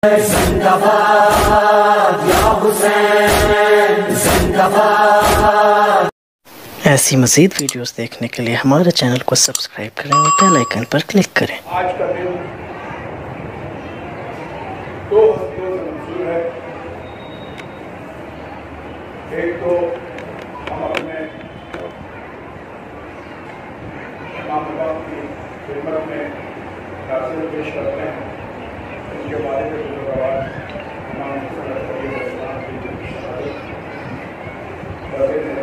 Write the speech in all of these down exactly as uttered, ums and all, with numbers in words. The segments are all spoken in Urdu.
زندہ باد یا حسین، زندہ باد۔ ایسی مزید ویڈیوز دیکھنے کے لیے ہمارے چینل کو سبسکرائب کریں اور بیل آئیکن پر کلک کریں۔ آج کا دن دو ہستیوں سے منسوب ہے۔ ایک تو ہم اپنے امام باپ کی خدمت میں تاثیر پیش کرتے ہیں، ان کے بارے میں بزرگوار امام حسن علیہ السلام کی شہادت کرتے ہیں،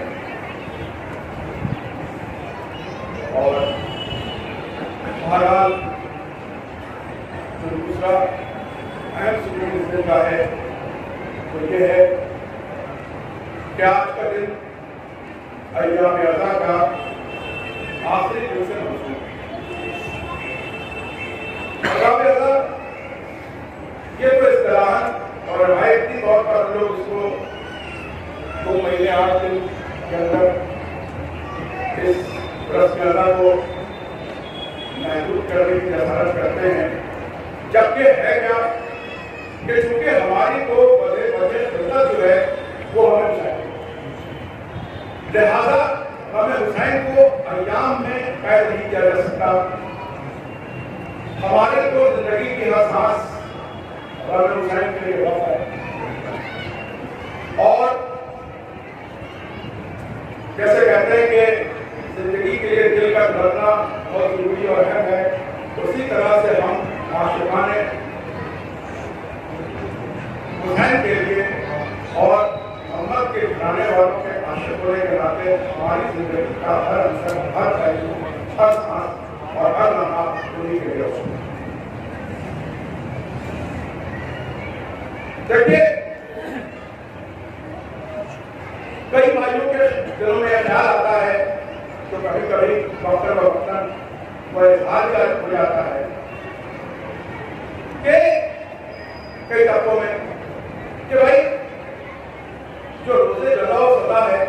اور بہرحال جو دوسرا اہم سکون اس دن کا ہے وہ یہ ہے کہ آج کا دن ایام عزا کا آخری دن سے منسوب ہے۔ ایام عزا یہ تو اصطلاحاً اور روایتی طور پر لوگ اس کو دو مہینے آٹھ دن کے اندر اس رسم ادا کو محدود کرنے کی جسارت کرتے ہیں، جبکہ ہے کیا کہ چونکہ ہماری تو وجہ وجہ فطرت جو ہے وہ ہمیں چاہیے، لہذا ہمیں حسین کو ایام میں قید نہیں کیا جا سکتا۔ ہمارے تو زندگی کی ہر سانس ہمیں حسین کے لیے وقف ہے، اور جیسے کہتے ہیں کہ زندگی کے لیے دل کا دھڑکنا بہت ضروری اور اہم ہے، اسی طرح سے ہم عاشقان حسین کے لیے اور محمد کے گھرانے والوں کے عاشق ہونے کے ناطے ہماری زندگی کا ہر عنصر، ہر پہلو، ہر سانس اور ہر لمحہ انہیں کے لیے ہوتا ہے۔ دیکھیے، کئی بھائیوں کے دلوں میں خیال آتا ہے تو کبھی کبھی ڈاکٹر و وطن وہ اظہار ہو جاتا ہے کہ کئی دفعوں میں کہ بھائی جو روزے جزا و سزا ہے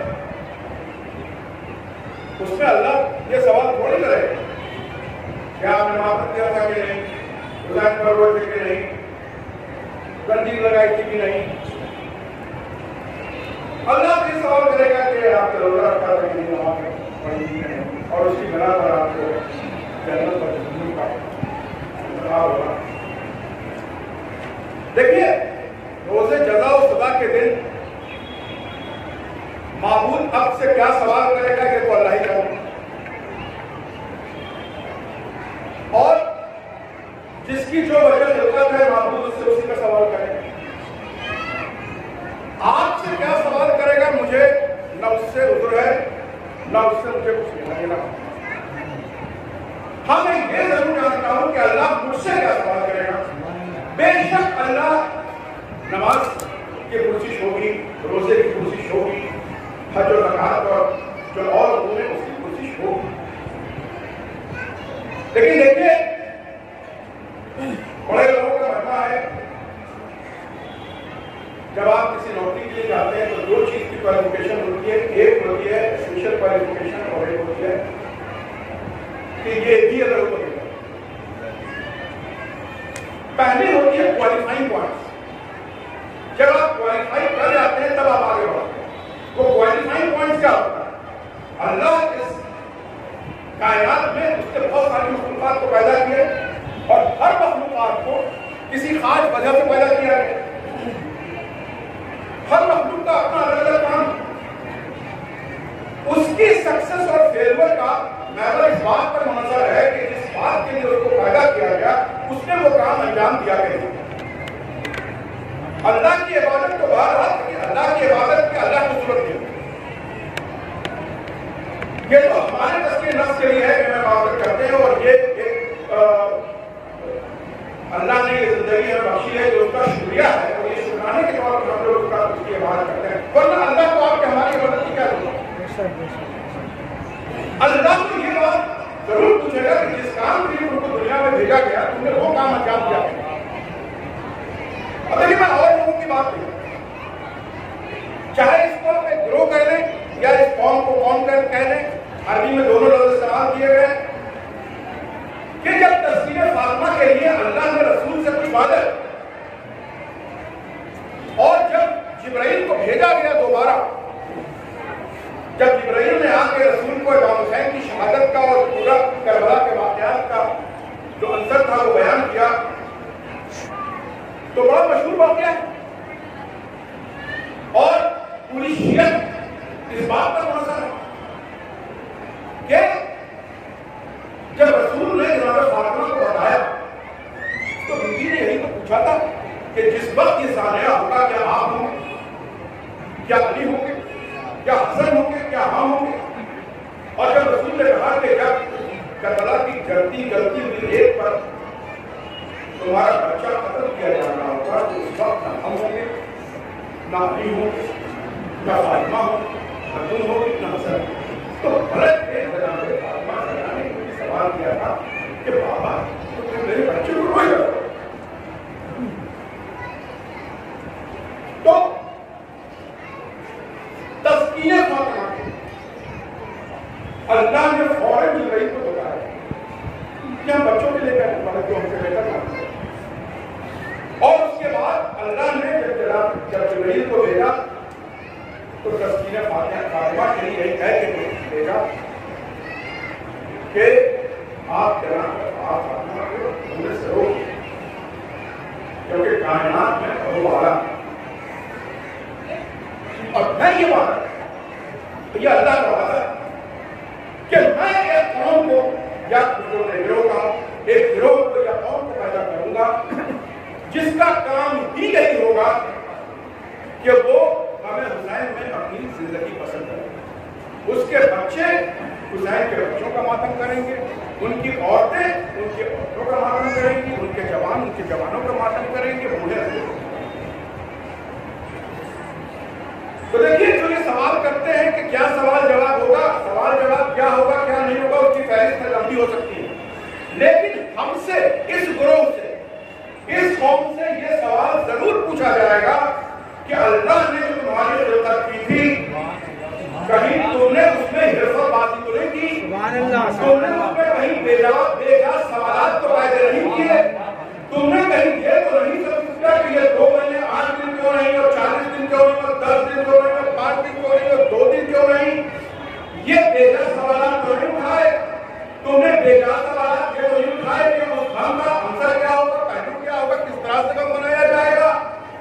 اس میں اللہ یہ سوال تھوڑی کرے کہ آپ نے معافت کیا تھا کہ نہیں، حسین پر روئے تھے کہ نہیں، گنجی لگائی تھی کہ نہیں۔ اللہ بھی سوال کرے گا کہ آپ نے روزہ رکھا تھا کہ نہیں، نماز پڑھی تھی نہیں، اور اس کی بنا پر آپ کو جنت پر جنت کا انتخاب ہوگا۔ دیکھیے، روزے جزا و سزا کے دن معبود اب سے کیا سوال کرے گا کہ وہ اللہ ہی جانے، اور جس کی جو وجہ خلقت ہے معبود اس سے اسی کا سوال کرے گا۔ آپ سے کیا سوال کرے گا؟ مجھے نہ اس سے عذر ہے، نہ اس سے مجھے کچھ لینا دینا۔ ہاں میں یہ ضرور جانتا ہوں کہ اللہ مجھ سے کیا سوال کرے گا۔ بے شک اللہ نماز کی پرسش ہوگی، روزے کی پرسش ہوگی، حج و زکات اور جو اور امور ہیں اس کی پرسش ہوگی۔ لیکن دیکھیے، بڑے لوگوں کا ماننا ہے جب آپ کسی نوکری کے لیے جاتے ہیں تو دو چیز کی کوالیفیکیشن ہوتی ہے، ایک ہوتی ہے اسپیشل کوالیفیکیشن اور ایک ہوتی ہے کہ یہ بھی اگر ہو گیا۔ پہلی ہوتی ہے کوالیفائنگ پوائنٹس، جب آپ کوالیفائی کر جاتے ہیں تب آپ آگے بڑھتے ہیں۔ وہ کوالیفائنگ پوائنٹس کیا ہوتا ہے؟ اللہ اس کائنات میں اس نے بہت ساری مخلوقات کو پیدا کیا اور ہر مخلوقات کو کسی خاص وجہ سے پیدا کیا ہے۔ ہر مخلوق کا اپنا الگ الگ کام، اس کی سکسس اور فیلور کا محور اس بات پر منحصر ہے کہ جس بات کے لیے اس کو پیدا کیا گیا اس نے وہ کام انجام دیا کہ نہیں۔ اللہ کی عبادت تو بہرحال کہ اللہ کی عبادت کی اللہ کو ضرورت نہیں، یہ تو ہمارے تسکین نفس کے لیے ہے کہ ہمیں عبادت کرتے ہیں، اور یہ اللہ نے یہ زندگی ہمیں بخشی ہے جو اس کا شکریہ ہے، اور یہ شکرانے کے طور پر ہم لوگ اس کا اس کی عبادت کرتے ہیں، ورنہ اللہ کو آپ کے ہماری عبادت کی کیا ضرورت ہے؟ اللہ کو یہ بات ضرور پوچھے گا کہ جس کام کے لیے ان کو دنیا میں بھیجا گیا تم نے وہ کام انجام دیا۔ اب دیکھیے، میں اور لوگوں کی بات نہیں، چاہے اس کو ایک گروہ کہہ لیں یا اس قوم کو قوم کہہ لیں، عربی میں دونوں لفظ استعمال کیے گئے کہ جب تذکیر فاطمہ کے لیے اللہ نے رسول سے پوچھا تو بڑا مشہور واقعہ ہے، اور پوری شیعت اس بات پر منحصر ہے کہ جب رسول نے جناب فاطمہ کو بتایا تو بیوی نے یہی تو پوچھا تھا کہ جس وقت یہ سانحہ ہوگا کیا آپ ہوں گے، کیا علی ہوں گے، کیا حسن ہوں گے، کیا ہم ہوں گے؟ اور جب رسول نے کہا کہ جب کربلا کی جلتی جلتی ہوئی ریت پر تمہارا بچہ قتل کیا جانا ہوگا تو اس وقت نہ ہم ہوں گے، نہ علی ہوں گے، نہ فاطمہ ہوں، نہ تم ہو گے، نہ حسن۔ تو غلط ہے جناب فاطمہ زہرا نے مجھے سوال کیا تھا کہ بابا تم میرے بچے کو روئے گا؟ تو تزکیہ فاطمہ کے اللہ نے فوراً جبرائیل کو بتایا کہ ہم بچوں کے لے کر مطلب جو ہم سے بہتر نہ، اور اس کے بعد اللہ نے جب جناب جب جبرائیل کو بھیجا تو تزکیہ فاطمہ کے لیے یہی کہہ کے بھیجا کہ آپ جناب آپ فاطمہ کو ہمیں سے ہو، کیونکہ کائنات میں وہ والا اور میں یہ بات یہ اللہ کا وعدہ ہے کہ میں ایک قوم کو یا گروہ کا ایک گروہ کو یا قوم کو پیدا کروں گا جس کا کام ہی یہی ہوگا کہ وہ ہمیں حسین میں اپنی زندگی پسند کریں، اس کے بچے حسین کے بچوں کا ماتم کریں گے، ان کی عورتیں ان کے عورتوں کا ماتم کریں گی، ان کے جوان ان کے جوانوں کا ماتم کریں گے، بوڑھے۔ تو دیکھیے جو یہ سوال کرتے ہیں کہ کیا سوال جواب ہوگا، سوال جواب کیا ہوگا کیا نہیں ہوگا، اس کی فہرست لمبی ہو سکتی ہے، لیکن ہم سے اس گروہ سے اس قوم سے یہ سوال ضرور پوچھا جائے گا کہ اللہ نے جو تمہاری خلقت کی تھی کہیں تم نے اس میں حرفت بازی تو نہیں کی، تم نے اس میں کہیں بے جواب بے جا سوالات تو پیدا نہیں کیے، تم نے کہیں یہ تو نہیں سب کیا کہ یہ دو مہینے آٹھ دن کیوں نہیں اور چالیس دن کیوں نہیں اور دس دن کیوں نہیں اور پانچ دن کیوں نہیں اور دو دن کیوں نہیں، یہ بے جا سوالات تو نہیں اٹھائے، تم نے بے جا سوالات یہ تو نہیں اٹھائے کہ اس غم کا عنصر کیا ہوگا، پہلو کیا ہوگا، کس طرح سے غم منایا جائے گا،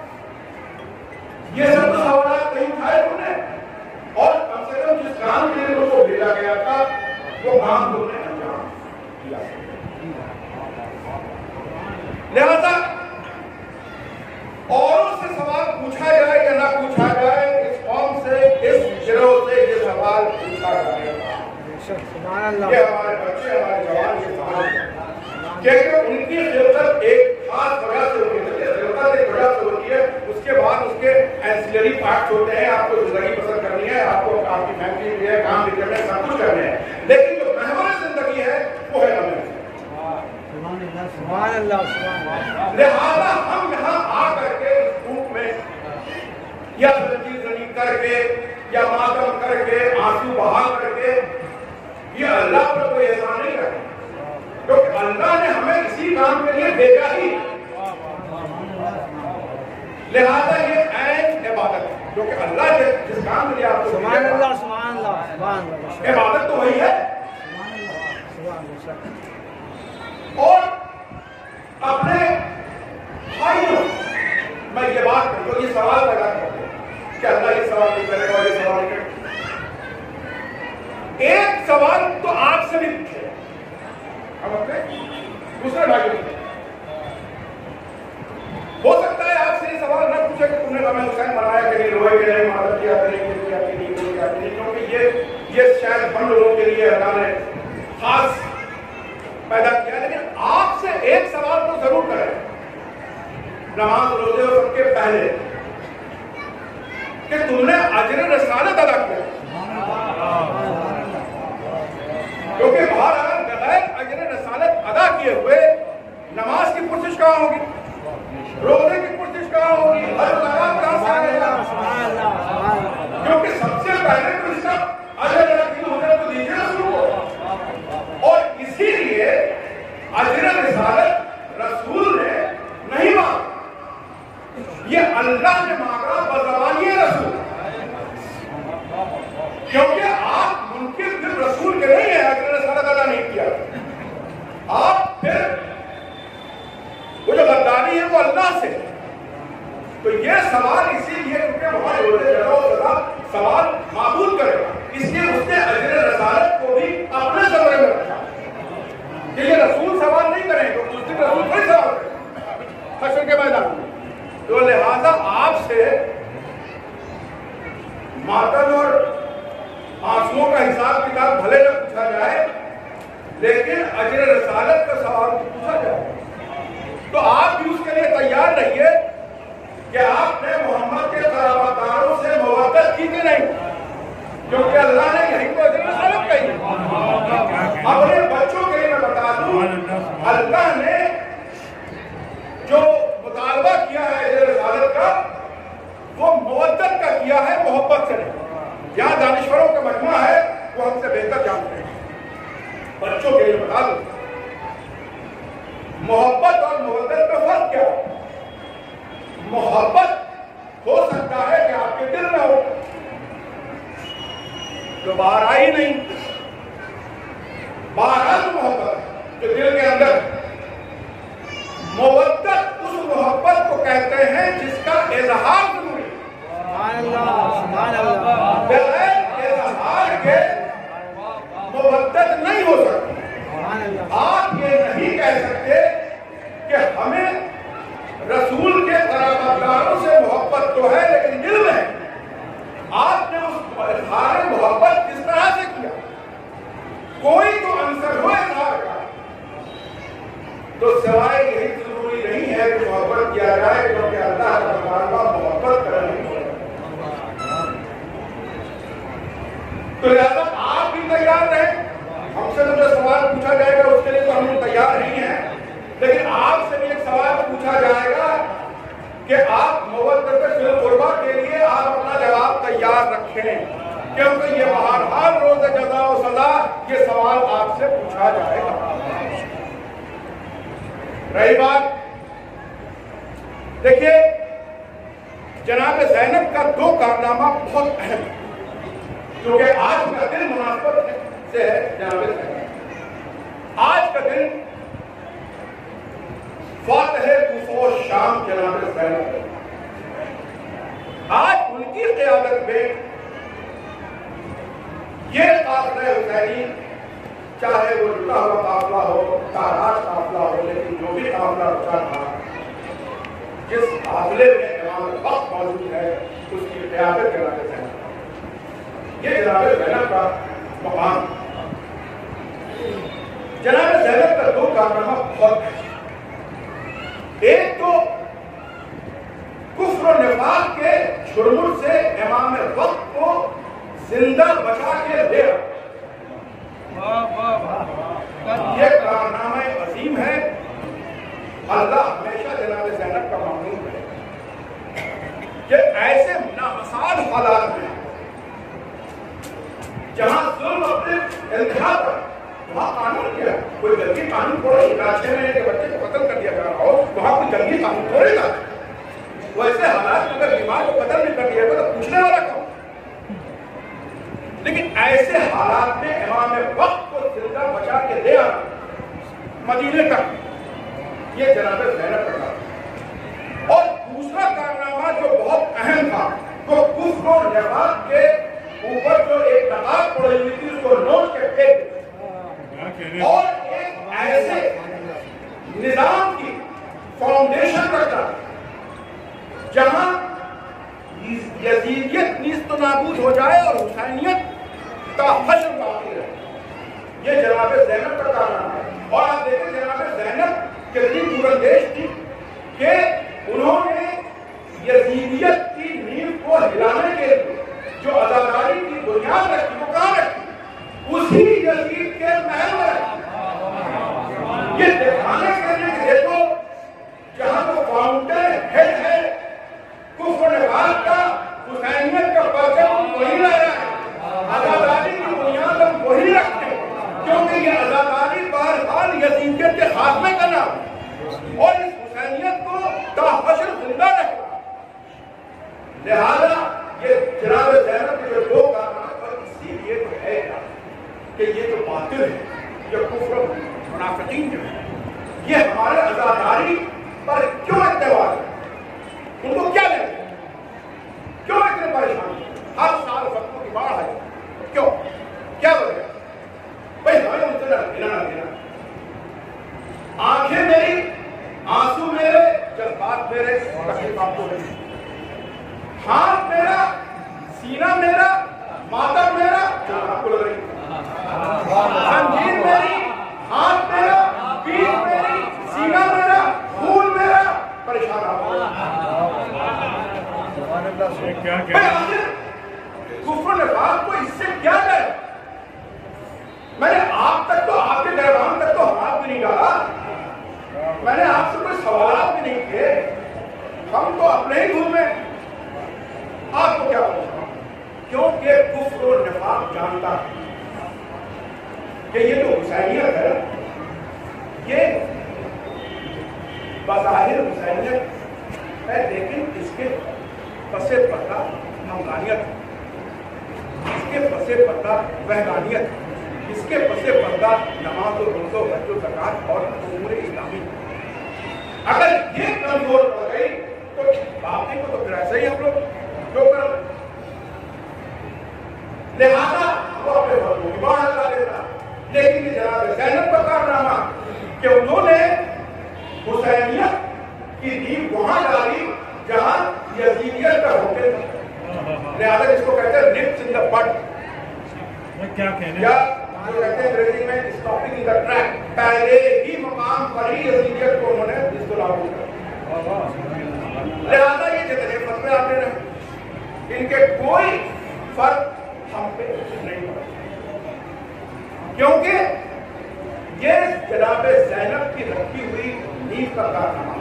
یہ سب سوالات نہیں اٹھائے تم نے، اور کم سے کم جس کام کے لیے ان کو بھیجا گیا تھا وہ کام تم نے انجام دیا۔ لہذا اوروں سے سوال پوچھا جائے یا نہ پوچھا جائے، اس قوم سے اس گروہ سے یہ سوال پوچھا جائے گا۔ یہ ہمارے بچے ہمارے جوان یہ سوال کیونکہ ان کی خلقت ایک خاص وجہ سے ہوتی ہے، خلقت ایک وجہ سے ہوتی ہے، اس کے بعد اس کے اینسیلری پارٹس ہوتے ہیں، آپ کو زندگی پسند کرنی ہے، آپ کو آپ کی فیملی بھی ہے، کام بھی کرنا ہے، سب کچھ کرنے ہیں، لیکن جو محور زندگی ہے وہ ہے ہمیں۔ سبحان اللہ سبحان اللہ۔ لہذا ہم یہاں آ کر کے اس دھوپ میں یا زنجیر زنی کر کے یا ماتم کر کے آنسو بہا کر کے یہ اللہ پر کوئی احسان نہیں کرتا، کیونکہ اللہ نے ہمیں اسی کام کے لیے بھیجا ہی، لہذا یہ عین عبادت ہے، کیونکہ اللہ جس کام کے لیے آپ کو سبحان اللہ سبحان اللہ سبحان اللہ، عبادت تو وہی ہے۔ اور اپنے بھائیوں میں یہ بات کروں یہ سوال پیدا کرتے ہیں کہ اللہ یہ سوال نہیں کرے گا یہ سوال نہیں کرے گا، ایک سوال تو آپ سے بھی پوچھے ہم اپنے دوسرے بھائیوں سے، ہو سکتا ہے آپ سے یہ سوال نہ پوچھے کہ تم نے غم حسین منایا کہ نہیں، روئے کہ نہیں، مدد کیا کہ نہیں، کیا کہ نہیں، کیا کہ نہیں، کیونکہ یہ یہ شاید ہم لوگوں کے لیے اللہ نے خاص پیدا کیا، لیکن آپ سے ایک سوال تو ضرور کریں نماز روزے اور سب کے پہلے کہ تم نے اجر رسالت ادا کیا، کیونکہ بہرحال بغیر اجر رسالت ادا کیے ہوئے نماز کی پرسش کہاں ہوگی، روزے کی پرسش کہاں ہوگی، ہر طرح کہاں سے آئے گا، کیونکہ سب سے پہلے تو اس کا اجر ادا کیے ہونے کو دیجیے رسول کو، اور اسی لیے اجر رسالت رسول نے نہیں مانگا، یہ اللہ نے مانگا بزبانی رسول، کیونکہ آپ منکر پھر رسول کے نہیں ہیں، اجر رسالت ادا نہیں کیا، آپ پھر وہ جو غداری ہے وہ اللہ سے، تو یہ سوال اسی لیے کیونکہ وہاں روزے جگہ و سوال معبود کرے گا، اس لیے اس نے اجر رسالت کو بھی اپنے زمرے میں رکھا کہ یہ رسول سوال نہیں کریں تو اس دن رسول تھوڑی سوال کریں حشر کے میدان میں. تو لہذا آپ سے ماتم اور آنسوؤں کا حساب کتاب بھلے نہ پوچھا جائے لیکن اجر رسالت کا سوال پوچھا جائے. تو آپ بھی اس کے لیے تیار رہیے کہ آپ نے محمد کے قرابہ داروں سے موافقت کی کہ نہیں، کیونکہ اللہ نے یہی تو اجر رسالت کہی. اپنے بچوں کے لیے میں بتا دوں اللہ نے جو مطالبہ کیا ہے اجر رسالت کا وہ مودت کا کیا ہے، محبت سے نہیں. یہاں دانشوروں کا مجموعہ ہے وہ ہم سے بہتر جانتے ہیں. بچوں کے لیے بتا دوں محبت اور مودت میں فرق کیا ہے. محبت ہو سکتا ہے کہ آپ کے دل میں ہو جو باہر آئی نہیں، باہر آ تو محبت جو دل کے اندر. مودت اس محبت کو کہتے ہیں جس کا اظہار ضروری ہے. سبحان اللہ سبحان اللہ. بغیر اظہار کے مودت نہیں ہو سکتی. آپ یہ نہیں کہہ سکتے کہ ہمیں رسول کے قرابہ داروں سے محبت تو ہے لیکن دل میں. آپ نے اس اظہار محبت کس طرح سے کیا؟ کوئی تو عنصر ہو اظہار کا. تو سوائے یہی ضروری نہیں ہے کہ محبت کیا جائے کیونکہ اللہ کا مطالبہ محبت کرنے کو ہے. تو لہذا آپ بھی تیار رہیں. ہم سے جو سوال پوچھا جائے گا اس کے لیے تو ہم لوگ تیار نہیں ہیں، لیکن آپ سے بھی ایک سوال پوچھا جائے گا کہ آپ مودت فی القربہ کے لیے آپ اپنا جواب تیار رکھیں، کیونکہ یہ بہرحال روز جزا و سزا یہ سوال آپ سے پوچھا جائے گا. رہی بات دیکھیے جناب زینب کا دو کارنامہ بہت اہم ہے کیونکہ آج کا دن مناسبت سے ہے. جناب زینب آج کا دن فاتح کوفہ و شام جناب زینب ہے. آج ان کی قیادت میں یہ قافلہ حسینی چاہے وہ جڑا ہوا قافلہ ہو، تاراج قافلہ ہو، لیکن جو بھی قافلہ اچھا تھا جس قافلے میں امام وقت موجود ہے اس کی قیادت جناب زینب. یہ جناب زینب کا مقام. جناب زینب کا دو کارنامہ بہت ہے. ایک تو کفر و نفاق کے جھرمٹ سے امام وقت کو زندہ بچا کے لے رہا. یہ کارنامہ عظیم ہے. اللہ ہمیشہ جناب زینب کا ممنون ہے کہ ایسے نامساعد حالات میں جہاں ظلم اپنے انتہا پر وہاں قانون کیا ہے. کوئی جنگی قانون تھوڑے چھ مہینے کے بچے کو قتل کر دیا جا رہا ہو وہاں کوئی جنگی قانون تھوڑے تھا. ویسے حالات میں اگر بیمار کو قتل نہیں کر دیا تو پوچھنے والا کون. لیکن ایسے حالات میں امام وقت کو زندہ بچا کے لے آنا مدینے تک یہ جناب زینب کا کام. اور دوسرا کارنامہ جو بہت اہم تھا وہ کفر و نفاق کے اوپر جو ایک نقاب پڑی ہوئی تھی اس کو نوٹ کے پھینک اور ایک ایسے نظام کی فاؤنڈیشن رکھنا جہاں یزیدیت نیست و نابود ہو جائے اور حسینیت کا حشر باقی رہے. یہ جناب زینب کا کارنامہ ہے. اور آپ دیکھیں جناب زینب کتنی دوراندیش تھی کہ انہوں نے یزیدیت کی نیو کو ہلانے کے لیے جو عزاداری کی بنیاد رکھی وہ کہاں رکھی؟ اسی یزید کے محل میں رکھی. یہ دکھانے کے لیے تو جہاں وہ فاؤنٹین ہیڈ ہے کفر و نفاق کا حسینیت کا پرچم وہی رہ رہا ہے. عزاداری کی بنیاد ہم وہی رکھتے ہیں کیونکہ یہ عزاداری بہرحال یزیدیت کے خاتمے کا نام ہے اور اس حسینیت کو تا حشر زندہ رکھا. لہذا یہ جناب زینب کے جو دو کارنامے پر اسی لیے تو ہے کہ یہ جو باطل ہے یہ کفر و منافقین جو ہے یہ ہمارے عزاداری پر کیوں اتباع ہے؟ ان کو کیا میرے تکلیف آپ کو نہیں، ہاتھ میرا، سینہ میرا، ماتم میرا، جان آپ کو لگ رہی، زنجیر میری، ہاتھ میرا، پیٹھ میری، سینہ میرا، خون میرا، پریشان آپ کو۔ کفر نفاق کو اس سے کیا کرے؟ میں نے آپ تک تو، آپ کے دربان تک تو ہاتھ بھی نہیں ڈالا، میں نے آپ سے کوئی سوالات بھی نہیں کیے، ہم تو اپنے ہی دھن میں، آپ کو کیا پوچھا؟ کیونکہ کفر و نفاق جانتا ہے کہ یہ تو حسینیت ہے، یہ بظاہر حسینیت ہے لیکن اس کے پس پردہ حمدانیت ہے، اس کے پس پردہ وحدانیت ہے، اس کے پس پردہ نماز و روزہ و حج و زکات اور امور اسلامی۔ اگر یہ کمزور ہو گئی تو باقی کو تو پھر ایسا ہی ہم لوگ جو کر لہذا وہ اپنے بندوں کی بات لگا دیتا۔ لیکن یہ جناب زینب کا کارنامہ کہ انہوں نے حسینیت کی نیو وہاں ڈالی جہاں یزیدیت کا ہوتے تھا، لہذا اس کو کہتے ہیں نپس ان دا بٹ، کیا کہنے یا جو کہتے ہیں انگریزی میں اسٹاپنگ ان دا ٹریک، پہلے ہی مقام پر ہی یزیدیت کو انہوں نے اس کو لاگو کیا، لہذا یہ جتنے فتوے آتے رہے ان کے کوئی فرق ہم پہ نہیں پڑا، کیونکہ یہ جناب زینب کی رکھی ہوئی نیو کا کارنامہ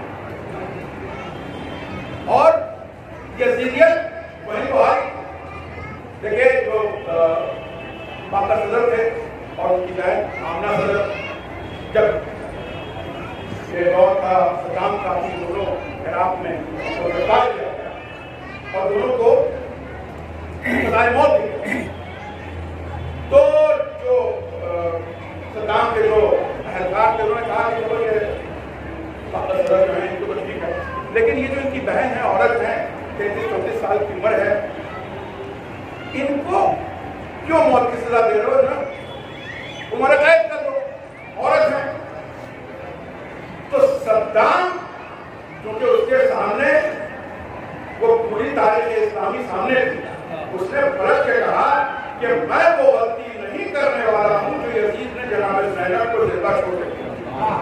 اور یزیدیت وہی تو آئی۔ دیکھیں جو باقر صدر تھے اور ان کی بہن آمنہ صدر، جب یہ دور کا صدام کا اپنی دونوں عراق میں گرفتار کیا اور دونوں کو سزائے موت دی، تو جو صدام کے جو اہلکار تھے انہوں نے کہا کہ چلو یہ باقر صدر جو ہیں ان کو تو ٹھیک ہے، لیکن یہ جو ان کی بہن ہے، عورت ہے، تینتیس چونتیس سال کی عمر ہے، ان کو کیوں موت کی سزا دے رہے ہو نا، عمر قید کر دو، عورت ہے۔ تو صدام کیونکہ اس کے سامنے وہ پوری تاریخ اسلامی سامنے تھی، اس نے پلٹ کے کہا کہ میں وہ غلطی نہیں کرنے والا ہوں جو یزید نے جناب زینب کو زندہ چھوڑ دیا۔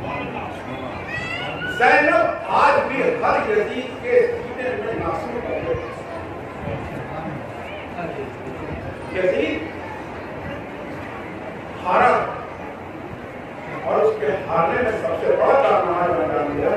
زینب آج بھی ہر یزید کے سینے میں ناسور ہے۔ یزید ہارا اور اس کے ہارنے میں سب سے بڑا کارنامہ جو انجام دیا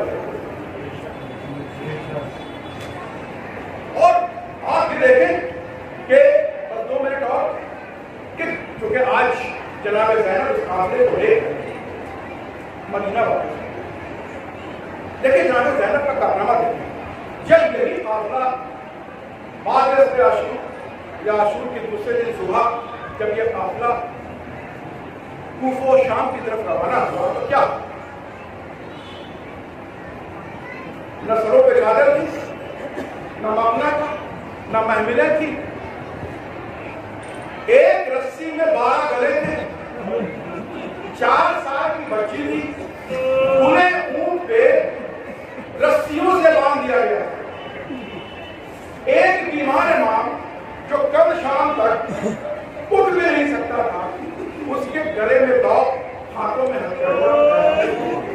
اور آپ بھی دیکھیں کہ بس دو منٹ اور کہ چونکہ آج جناب زینب اس قافلے کو لے کر مدینہ واپس لیکن جناب زینب کا کارنامہ دیکھیں، جب یہی قافلہ بعد سے عاشور یا عاشور کے دوسرے دن صبح جب یہ قافلہ کوفہ و شام کی طرف روانہ ہوا تو کیا نہ سروں پہ چادر تھی، نہ مامنا تھا، نہ محملیں تھی، ایک رسی میں بارہ گلے تھے، چار سال کی بچی تھی، انہیں اونٹ پہ رسیوں سے باندھ دیا گیا، ایک بیمار امام جو کل شام تک اٹھ بھی نہیں سکتا تھا، اس کے گلے میں داؤ، ہاتھوں میں ہتھیار،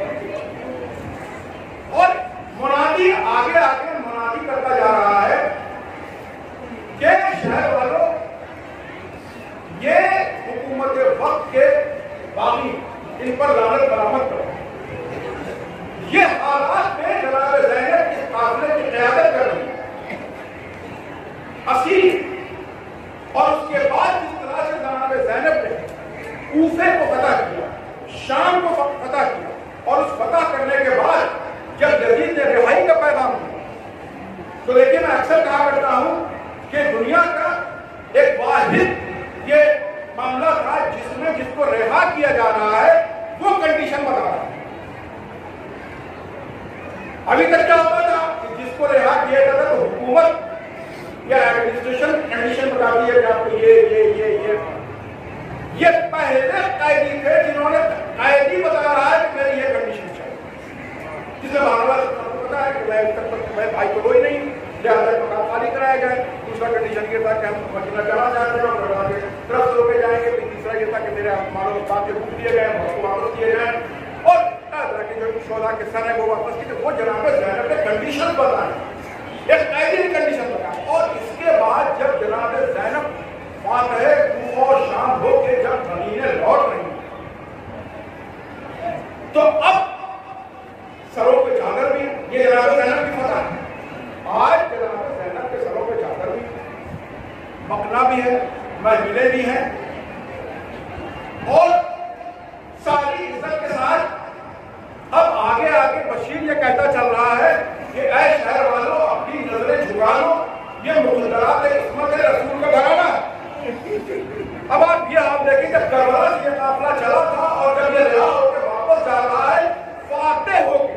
اور منادی آگے آگے منادی کرتا جا رہا ہے کہ شہر والوں یہ حکومت وقت کے باغی ان پر لعنت برآمد کرو۔ یہ حالات میں جناب زینب اس قافلے کی قیادت کر رہی ہے، اسیر، اور اس کے بعد جس طرح سے جناب زینب نے کوفے کو فتح کیا، شام کو فتح کیا، اور اس فتح کرنے کے بعد جب یزید نے رہائی کا پیغام دیا تو دیکھیں میں اکثر کہا کرتا ہوں کہ دنیا کا ایک واحد یہ معاملہ تھا جس میں جس کو رہا کیا جا رہا ہے وہ کنڈیشن بتا رہا ہے۔ ابھی تک کیا ہوتا تھا کہ جس کو رہا کیا جاتا تو حکومت یا ایڈمنسٹریشن کنڈیشن بتاتی ہے کہ آپ کو یہ یہ یہ یہ یہ پہلے قائدی تھے جنہوں نے قائدی بتا رہا ہے کہ میری یہ کنڈیشن چاہیے، جسے بار بار पता है कि मैं तक तक मैं भाई को कोई नहीं, लिहाजा मकान खाली कराया जाए। दूसरा कंडीशन ये था कि हम मदीना चला जाते हैं और मदीना के तरफ से होके जाएंगे। तीसरा ये था कि मेरे मानो बाप के बुक दिए गए उसको वापस किए जाए और तरह के जो शोधा के सर है वो वापस किए। वो जनाब ज़ैनब ने कंडीशन बताए, एक कायदे कंडीशन बताया। और इसके बाद जब जनाब ज़ैनब फातह कूफा और शाम होके जब मदीने लौट रही तो अब सरों पे चादर भी, ये जनाब ज़ैनब की फतह है। आज जनाब ज़ैनब के सरों पे चादर भी, मकना भी है, महफिलें भी हैं और सारी इज्जत के साथ अब आगे आगे बशीर ये कहता चल रहा है कि ऐ शहर वालों अपनी नजरें झुका लो, ये मुखदरात इस्मत रसूल का घराना। अब आप ये आप देखें जब करबला से ये काफिला चला था और जब ये रिहा होकर वापस जा रहा है फातेह होके,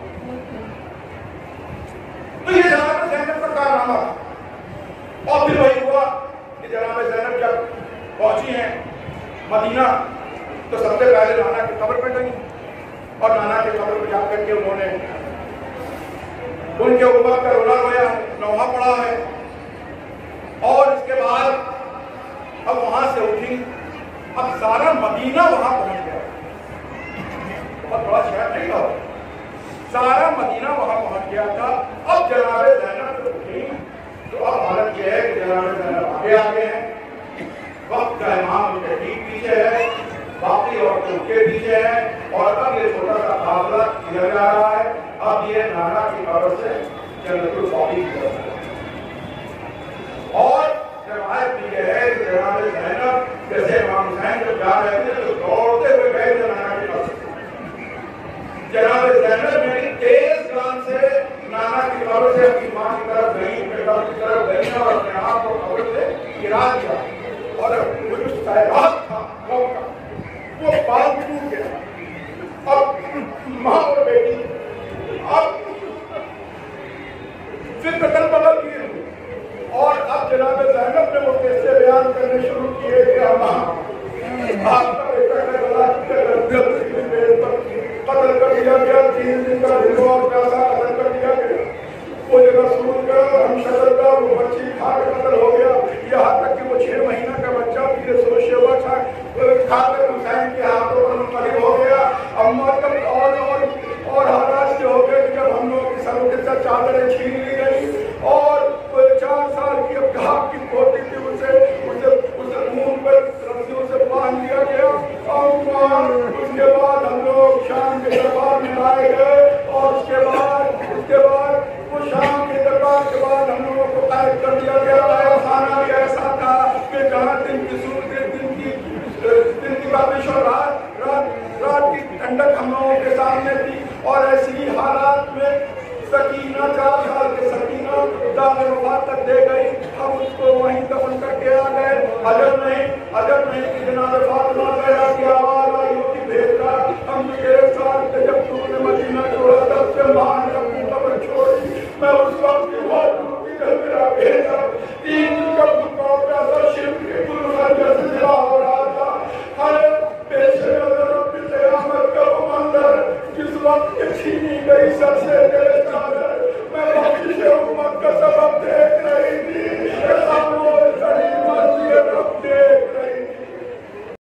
तो ये जनाब ज़ैनब का कारनामा। और फिर वही हुआ कि जनाब ज़ैनब जब पहुंची हैं मदीना तो सबसे पहले नाना की कब्र पर गई और नाना के कब्र पर जाकर के उन्होंने उनके ऊपर का रोना रोया है, नौहा पड़ा है। और इसके बाद अब वहां से उठी, अब सारा मदीना वहां पहुंच गया। बहुत बड़ा शहर नहीं था, सारा मदीना वहां पहुंच गया था। अब जनाब ज़ैनब से उठी तो अब हालत यह है कि जनाब ज़ैनब आगे आगे हैं, वक्त का इमाम उनके ठीक पीछे है, बाकी औरतें उनके पीछे है। और अब ये छोटा सा काफिला इधर जा रहा है। अब ये नाना की कब्र से जन्नतुल बाकी की तरफ है। और रवायत भी ये है कि जनाब ज़ैनब जैसे इमाम हुसैन जब जा रहे थे तो दौड़ते हुए गए थे नाना की कब्र से। जनाब ज़ैनब मेरी तेज गान से नाना की कब्र से अपनी मां की तरफ गई, बेटा की तरफ गई और अपने आप को कब्र से गिरा दिया। और वो जो सैरात था का वो बाल टूट गया। अब मां और बेटी अब फिर कतल बदल किए और अब जनाब ज़ैनब ने वो कैसे बयान करने शुरू किए कि आपका बेटा का गला कत्ल कर दिया गया, तीन दिन का ढिलो और प्यासा कत्ल कर दिया गया। वो जगह रसूल का हम शदर का वो बच्ची खा कर कत्ल हो गया। यहाँ तक कि वो छह महीना का बच्चा पीले सोशेवा था खाकर हुसैन के हाथों पर मुनक़लिब हो गया। अम्मा कब और और और हालात से हो गए जब हम लोग की सरों के साथ चादरें छीन ली गई और चार साल की अब कहा की पोती थी उसे उसे उसे मुंह पर रस्सियों से बांध दिया गया। और उसके बाद हम लोग शाम के दरबार में लाए गए और उसके बाद उसके बाद वो शाम के दरबार के बाद हम लोगों को कैद कर दिया गया। खाना भी ऐसा था कि जहाँ दिन की सूरत दिन की दिन की बारिश और रात रात रात की ठंडक हम लोगों के सामने थी। और ऐसी ही हालात में सकीना चार साल के सकीना दाने वफात तक दे गई। हम उसको वहीं दफन करके आ गए। अजब नहीं अजब नहीं कि जनाब फातिमा ज़हरा की आवाज आई होती भेजा हम तेरे साथ थे जब तूने मदीना छोड़ा तब से मान अपनी कब्र छोड़ी। मैं उस वक्त की बहुत टूटी जब मेरा भेजा तीन दिन का भूखा प्यासा शिव के गुरु हर से जिला हो रहा था। हर पेशे नजर क़यामत का वो मंजर जिस वक्त छीनी गई सबसे तेरे